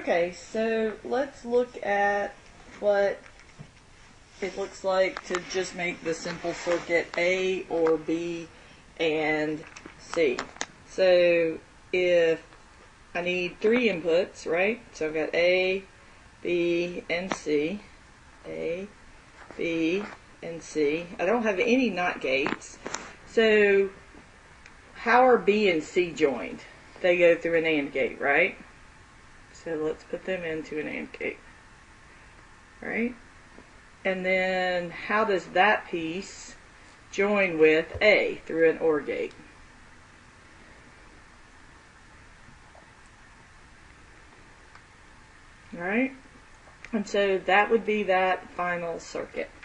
Okay, so let's look at what it looks like to just make the simple circuit A or B and C. So if I need 3 inputs, right? So I've got A, B, and C. A, B, and C. I don't have any NOT gates. So how are B and C joined? They go through an AND gate, right? So let's put them into an AND gate. Right? And then how does that piece join with A through an OR gate? Right? And so that would be that final circuit.